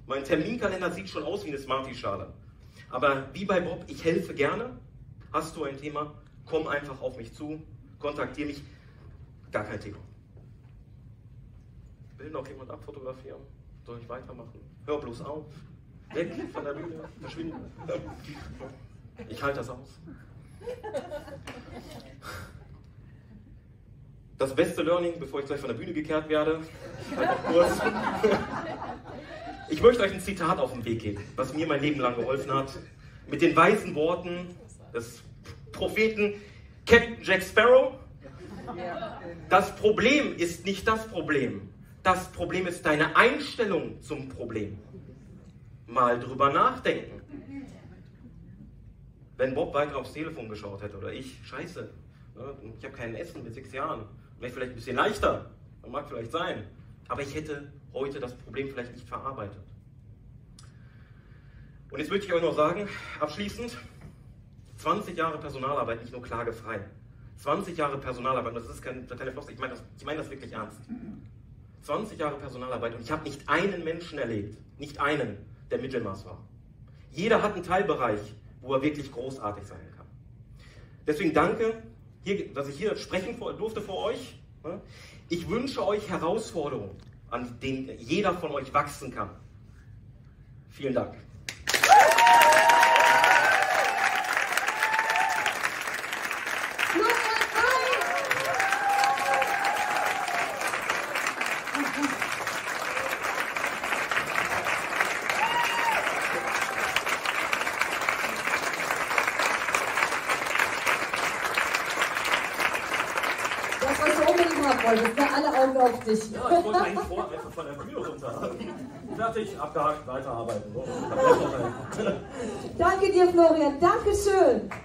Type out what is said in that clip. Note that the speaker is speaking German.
Mein Terminkalender sieht schon aus wie eine Smarties-Schale. Aber wie bei Bob, ich helfe gerne. Hast du ein Thema? Komm einfach auf mich zu, kontaktiere mich. Gar kein Thema. Will noch jemand abfotografieren? Soll ich weitermachen? Hör bloß auf. Weg von der Bühne. Verschwinden. Ich halte das aus. Das beste Learning, bevor ich gleich von der Bühne gekehrt werde, halt noch kurz. Ich möchte euch ein Zitat auf den Weg geben, was mir mein Leben lang geholfen hat. Mit den weisen Worten des Propheten Captain Jack Sparrow. Das Problem ist nicht das Problem. Das Problem ist deine Einstellung zum Problem. Mal drüber nachdenken. Wenn Bob weiter aufs Telefon geschaut hätte oder ich, scheiße, ich habe kein Essen mit 6 Jahren, wäre vielleicht ein bisschen leichter, das mag vielleicht sein, aber ich hätte heute das Problem vielleicht nicht verarbeitet. Und jetzt möchte ich euch noch sagen, abschließend, 20 Jahre Personalarbeit, nicht nur klagefrei. 20 Jahre Personalarbeit, und das ist keine Flosse, ich meine das wirklich ernst. 20 Jahre Personalarbeit und ich habe nicht einen Menschen erlebt, nicht einen, der Mittelmaß war. Jeder hat einen Teilbereich, wo er wirklich großartig sein kann. Deswegen danke, dass ich hier sprechen durfte vor euch. Ich wünsche euch Herausforderungen, an denen jeder von euch wachsen kann. Vielen Dank. Das, was du unbedingt haben wolltest, ne? Alle Augen auf dich. Ja, ich wollte eigentlich einfach von der Bühne runter. Fertig, abgehakt, weiterarbeiten. So. Danke dir, Florian. Dankeschön.